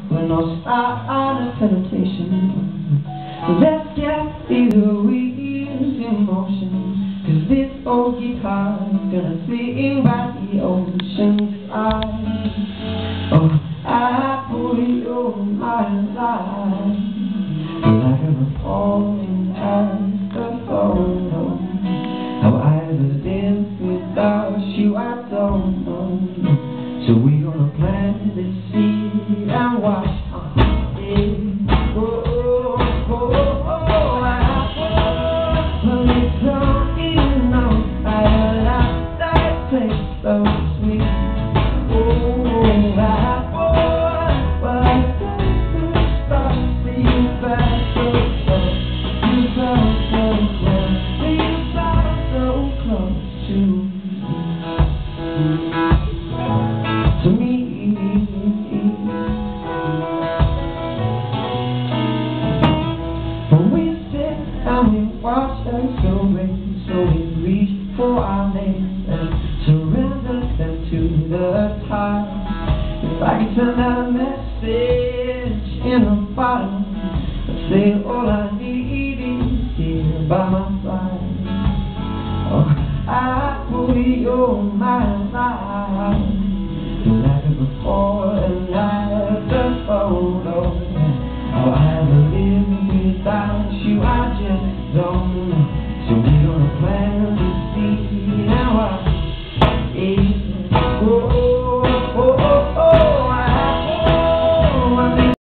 with no sign of hesitation. Let's get these wheels in motion, 'cause this old guitar's gonna sing by the ocean's side. Oh, I put you in my life, like a falling afterglow. How I would live without you, I don't know. So we're gonna plant this seed and watch it grow. So sweet, oh, but I can't stop seeing back so close. You felt so close, you felt so close to me. When we sit and we watch us go rain, so we reach for our names and surrender them to the tide. If I could send out a message in a bottle, I'd say all I need is here by my side. Oh, I put you in my life, like before and after photo. Oh, I live without you, I just don't